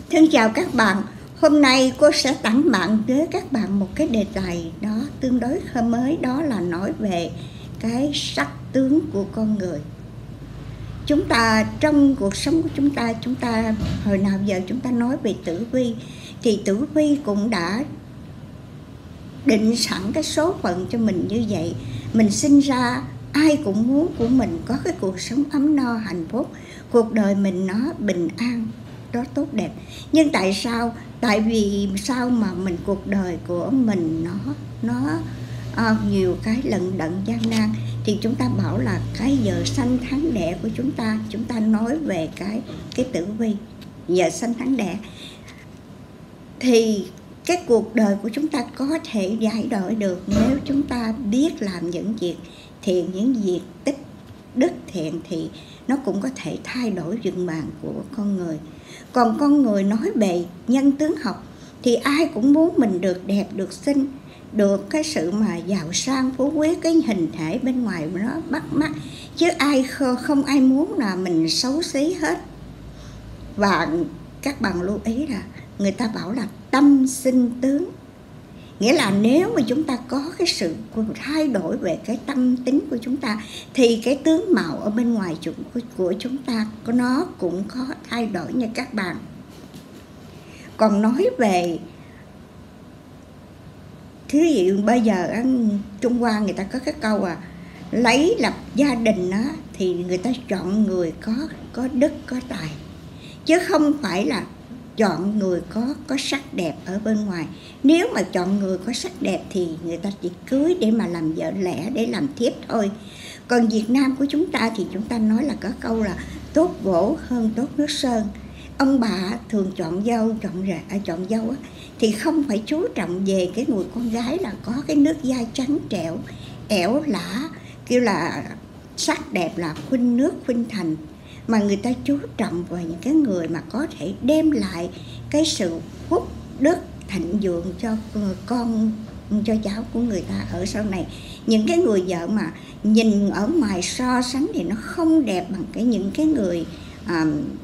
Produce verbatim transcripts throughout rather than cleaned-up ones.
Thân chào các bạn, hôm nay cô sẽ tặng bạn với các bạn một cái đề tài đó tương đối hơi mới, đó là nói về cái sắc tướng của con người. Chúng ta trong cuộc sống của chúng ta, chúng ta hồi nào giờ chúng ta nói về tử vi, thì tử vi cũng đã định sẵn cái số phận cho mình như vậy. Mình sinh ra ai cũng muốn của mình có cái cuộc sống ấm no hạnh phúc, cuộc đời mình nó bình an, đó tốt đẹp. Nhưng tại sao? Tại vì sao mà mình cuộc đời của mình nó nó à, nhiều cái lận đận gian nan, thì chúng ta bảo là cái giờ sanh tháng đẻ của chúng ta, chúng ta nói về cái cái tử vi giờ sanh tháng đẻ, thì cái cuộc đời của chúng ta có thể giải đổi được nếu chúng ta biết làm những việc thiện, những việc tích đức thiện, thì nó cũng có thể thay đổi vận mạng của con người. Còn con người nói về nhân tướng học thì ai cũng muốn mình được đẹp, được xinh, được cái sự mà giàu sang phú quý, cái hình thể bên ngoài nó bắt mắt, chứ ai không ai muốn là mình xấu xí hết. Và các bạn lưu ý là người ta bảo là tâm sinh tướng, nghĩa là nếu mà chúng ta có cái sự thay đổi về cái tâm tính của chúng ta, thì cái tướng mạo ở bên ngoài của chúng ta nó cũng có thay đổi nha các bạn. Còn nói về thứ gì bây giờ Trung Hoa người ta có cái câu à, lấy lập gia đình á, thì người ta chọn người có có đức, có tài, chứ không phải là chọn người có có sắc đẹp ở bên ngoài. Nếu mà chọn người có sắc đẹp thì người ta chỉ cưới để mà làm vợ lẽ, để làm thiếp thôi. Còn Việt Nam của chúng ta thì chúng ta nói là có câu là tốt gỗ hơn tốt nước sơn. Ông bà thường chọn dâu, chọn rể, à, chọn dâu á, thì không phải chú trọng về cái người con gái là có cái nước da trắng trẻo, ẻo lả, kêu là sắc đẹp là khuynh nước khuynh thành, mà người ta chú trọng vào những cái người mà có thể đem lại cái sự phúc đức thịnh vượng cho con, cho cháu của người ta ở sau này. Những cái người vợ mà nhìn ở ngoài so sánh thì nó không đẹp bằng cái những cái người à,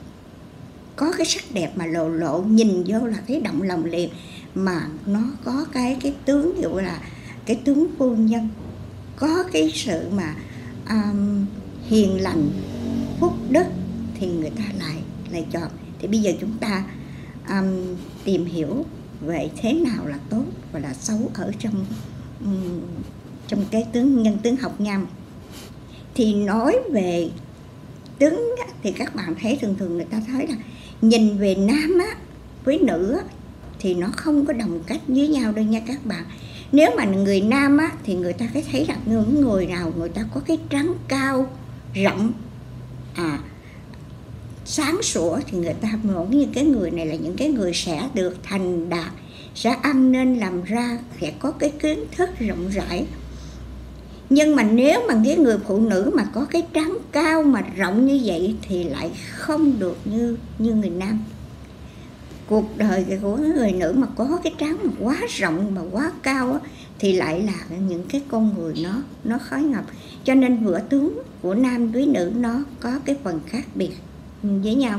có cái sắc đẹp mà lộ lộ, nhìn vô là thấy động lòng liền, mà nó có cái cái tướng ví dụ là cái tướng phu nhân, có cái sự mà um, hiền lành, phúc đức, thì người ta lại lại chọn. Thì bây giờ chúng ta um, tìm hiểu về thế nào là tốt và là xấu ở trong um, trong cái tướng nhân tướng học nhâm. Thì nói về tướng thì các bạn thấy thường thường người ta thấy là nhìn về nam á với nữ á, thì nó không có đồng cách với nhau đâu nha các bạn. Nếu mà người nam á thì người ta thấy là những người nào người ta có cái trán cao rộng, à sáng sủa, thì người ta muốn như cái người này là những cái người sẽ được thành đạt, sẽ ăn nên làm ra, sẽ có cái kiến thức rộng rãi. Nhưng mà nếu mà cái người phụ nữ mà có cái trán cao mà rộng như vậy thì lại không được như như người nam. Cuộc đời của người nữ mà có cái trán mà quá rộng mà quá cao á, thì lại là những cái con người nó nó khó ngập. Cho nên vữa tướng của nam với nữ nó có cái phần khác biệt với nhau.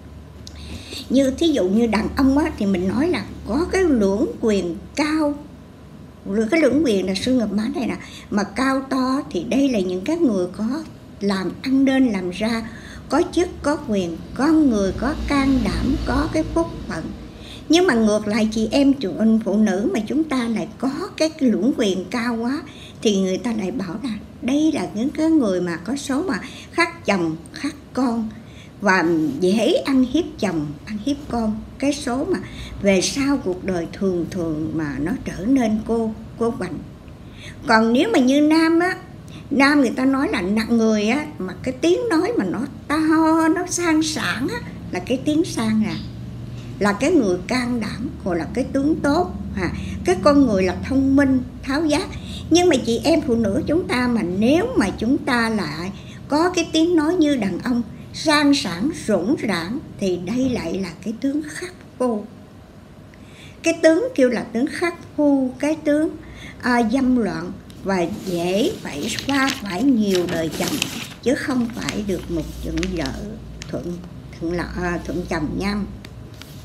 Như thí dụ như đàn ông á, thì mình nói là có cái lưỡng quyền cao, cái lưỡng quyền là xương ngực má này nè, mà cao to, thì đây là những cái người có làm ăn nên làm ra, có chức có quyền, có người có can đảm, có cái phúc phận. Nhưng mà ngược lại chị em phụ nữ mà chúng ta lại có cái lưỡng quyền cao quá, thì người ta lại bảo là đây là những cái người mà có số mà khắc chồng khắc con, và dễ ăn hiếp chồng, ăn hiếp con. Cái số mà về sau cuộc đời thường thường mà nó trở nên cô cô quạnh. Còn nếu mà như nam á, nam người ta nói là nặng người á, mà cái tiếng nói mà nó to, nó sang sảng á, là cái tiếng sang à, là cái người can đảm, hoặc là cái tướng tốt à, cái con người là thông minh, tháo giác. Nhưng mà chị em phụ nữ chúng ta mà nếu mà chúng ta lại có cái tiếng nói như đàn ông, sang sảng, rỗng rãng, thì đây lại là cái tướng khắc phu. Cái tướng kêu là tướng khắc phu, cái tướng à, dâm loạn, và dễ phải pha phải nhiều đời chồng, chứ không phải được một chuyện vợ thuận thuận, thuận chồng nhau.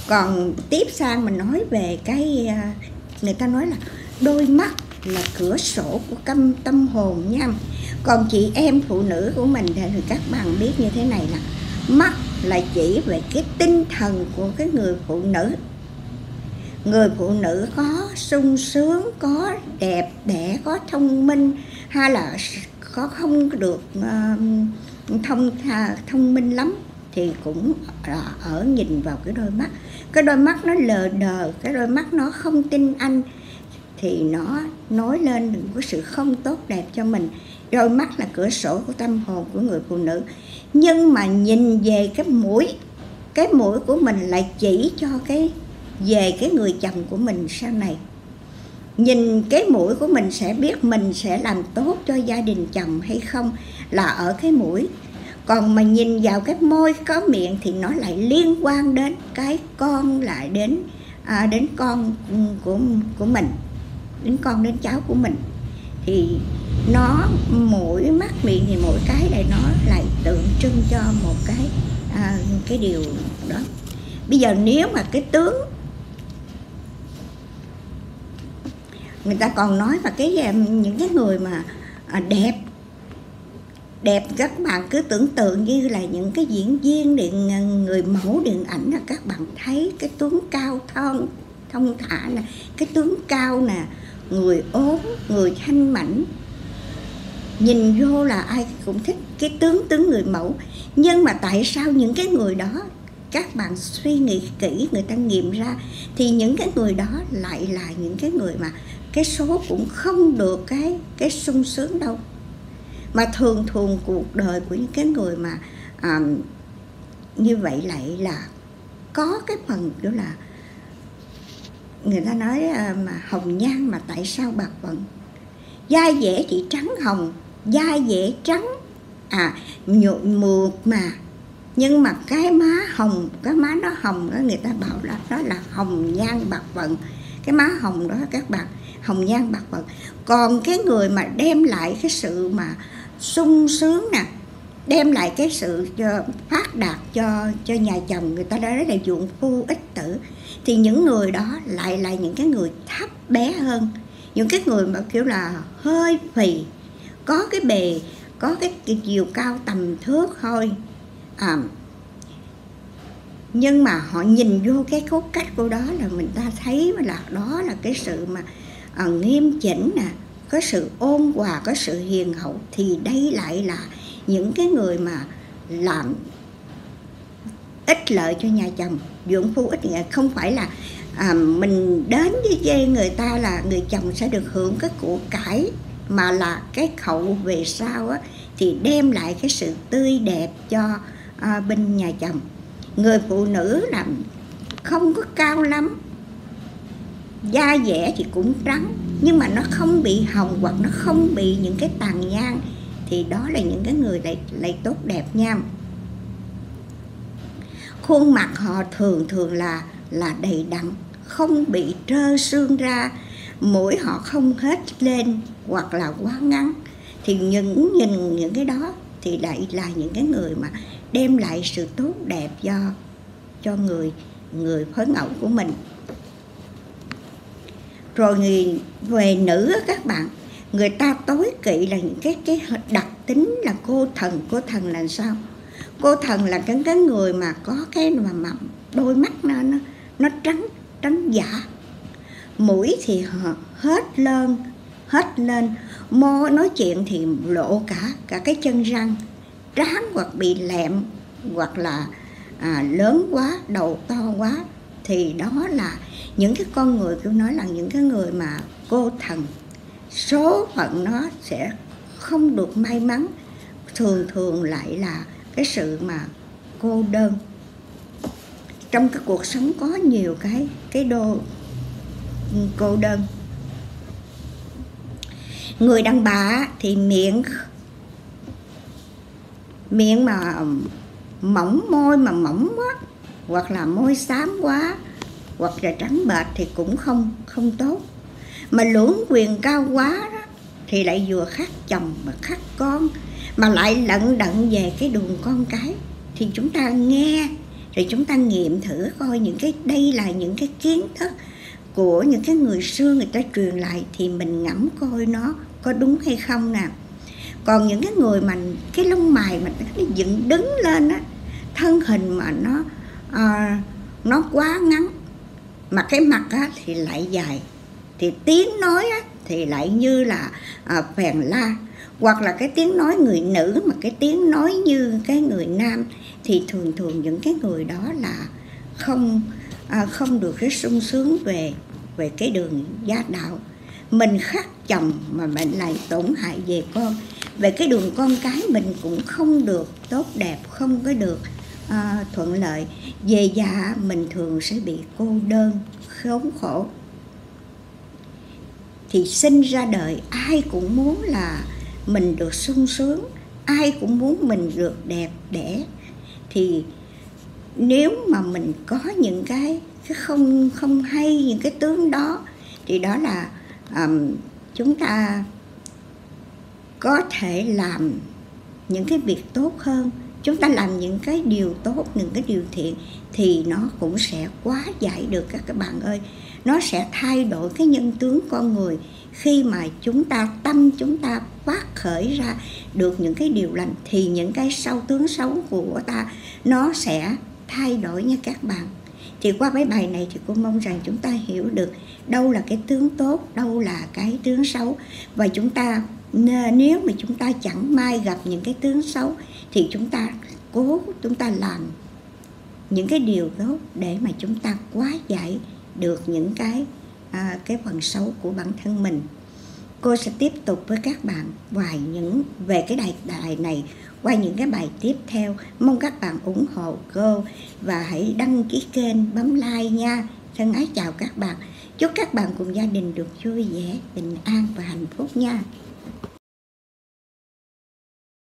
Còn tiếp sang mình nói về cái, người ta nói là đôi mắt là cửa sổ của tâm, tâm hồn nha. Còn chị em phụ nữ của mình thì các bạn biết như thế này nè, mắt là chỉ về cái tinh thần của cái người phụ nữ. Người phụ nữ có sung sướng, có đẹp đẽ, có thông minh, hay là có không được uh, thông thông minh lắm thì cũng ở nhìn vào cái đôi mắt. Cái đôi mắt nó lờ đờ, cái đôi mắt nó không tin anh thì nó nói lên những cái sự không tốt đẹp cho mình. Đôi mắt là cửa sổ của tâm hồn của người phụ nữ. Nhưng mà nhìn về cái mũi, cái mũi của mình lại chỉ cho cái về cái người chồng của mình sau này. Nhìn cái mũi của mình sẽ biết mình sẽ làm tốt cho gia đình chồng hay không là ở cái mũi. Còn mà nhìn vào cái môi có miệng thì nó lại liên quan đến cái con, lại đến à, đến con của của mình, đến con đến cháu của mình. Thì nó mũi mắt miệng thì mỗi cái này nó lại tượng trưng cho một cái à, cái điều đó. Bây giờ nếu mà cái tướng, người ta còn nói là cái những cái người mà à, đẹp đẹp các bạn cứ tưởng tượng như là những cái diễn viên điện, người mẫu điện ảnh là các bạn thấy cái tướng cao thon thông thả nè, cái tướng cao nè, người ốm, người thanh mảnh, nhìn vô là ai cũng thích cái tướng tướng người mẫu. Nhưng mà tại sao những cái người đó, các bạn suy nghĩ kỹ, người ta nghiệm ra thì những cái người đó lại là những cái người mà cái số cũng không được cái cái sung sướng đâu. Mà thường thường cuộc đời của những cái người mà à, như vậy lại là có cái phần đó là người ta nói à, mà hồng nhan mà tại sao bạc phận. Da dẻ chỉ trắng hồng, da dẻ trắng à nhộn mượt mà, nhưng mà cái má hồng, cái má nó hồng đó, người ta bảo là đó là hồng nhan bạc phận. Cái má hồng đó các bạn, hồng nhan bạc phận. Còn cái người mà đem lại cái sự mà sung sướng nè, đem lại cái sự cho, phát đạt cho cho nhà chồng, người ta đã nói là dụng phu ích tử, thì những người đó lại là những cái người thấp bé hơn, những cái người mà kiểu là hơi phì, có cái bề, có cái chiều cao tầm thước thôi à, nhưng mà họ nhìn vô cái cốt cách của đó là mình ta thấy là đó là cái sự mà à, nghiêm chỉnh nè, có sự ôn hòa, có sự hiền hậu. Thì đây lại là những cái người mà làm ích lợi cho nhà chồng, dưỡng phu ích lợi. Không phải là à, mình đến với người ta là người chồng sẽ được hưởng cái của cải, mà là cái hậu về sau á, thì đem lại cái sự tươi đẹp cho à, bên nhà chồng. Người phụ nữ làm không có cao lắm, da dẻ thì cũng trắng, nhưng mà nó không bị hồng hoặc nó không bị những cái tàn nhang, thì đó là những cái người lại, lại tốt đẹp nha. Khuôn mặt họ thường thường là là đầy đặn, không bị trơ xương ra, mũi họ không hết lên hoặc là quá ngắn. Thì những nhìn những cái đó thì lại là những cái người mà đem lại sự tốt đẹp cho cho người người phối ngẫu của mình. Rồi người về nữ các bạn, người ta tối kỵ là những cái cái đặc tính là cô thần. Cô thần là sao? Cô thần là cái cái người mà có cái mà, mà đôi mắt nó nó nó trắng trắng giả, mũi thì hết lên hết lên, môi nói chuyện thì lộ cả cả cái chân răng, trán hoặc bị lẹm hoặc là à, lớn quá, đầu to quá, thì đó là những cái con người tôi nói là những cái người mà cô thần. Số phận nó sẽ không được may mắn, thường thường lại là cái sự mà cô đơn. Trong cái cuộc sống có nhiều cái cái đô cô đơn. Người đàn bà thì miệng miệng mà mỏng, môi mà mỏng quá, hoặc là môi xám quá, hoặc là trắng bệch thì cũng không không tốt. Mà lưỡng quyền cao quá đó, thì lại vừa khắc chồng mà khắc con, mà lại lận đận về cái đường con cái. Thì chúng ta nghe rồi chúng ta nghiệm thử coi những cái đây là những cái kiến thức của những cái người xưa người ta truyền lại, thì mình ngẫm coi nó có đúng hay không nè. Còn những cái người mà cái lông mày mà nó dựng đứng lên á, thân hình mà nó à, nó quá ngắn, mà cái mặt á, thì lại dài, thì tiếng nói á, thì lại như là à, phèn la, hoặc là cái tiếng nói người nữ mà cái tiếng nói như cái người nam, thì thường thường những cái người đó là không à, không được cái sung sướng về về cái đường gia đạo. Mình khắc chồng mà mình lại tổn hại về con, về cái đường con cái mình cũng không được tốt đẹp, không có được à, thuận lợi. Về già mình thường sẽ bị cô đơn, khốn khổ. Thì sinh ra đời ai cũng muốn là mình được sung sướng, ai cũng muốn mình được đẹp đẽ. Thì nếu mà mình có những cái, cái không không hay, những cái tướng đó, thì đó là um, chúng ta có thể làm những cái việc tốt hơn. Chúng ta làm những cái điều tốt, những cái điều thiện, thì nó cũng sẽ hóa giải được các các bạn ơi. Nó sẽ thay đổi cái nhân tướng con người. Khi mà chúng ta tâm chúng ta phát khởi ra được những cái điều lành, thì những cái sau tướng xấu của ta nó sẽ thay đổi nha các bạn. Thì qua mấy bài này thì cô mong rằng chúng ta hiểu được đâu là cái tướng tốt, đâu là cái tướng xấu. Và chúng ta nếu mà chúng ta chẳng may gặp những cái tướng xấu, thì chúng ta cố chúng ta làm những cái điều tốt để mà chúng ta hóa giải được những cái à, cái phần xấu của bản thân mình. Cô sẽ tiếp tục với các bạn vài những về cái đề tài này qua những cái bài tiếp theo. Mong các bạn ủng hộ cô và hãy đăng ký kênh, bấm like nha. Thân ái chào các bạn. Chúc các bạn cùng gia đình được vui vẻ, bình an và hạnh phúc nha.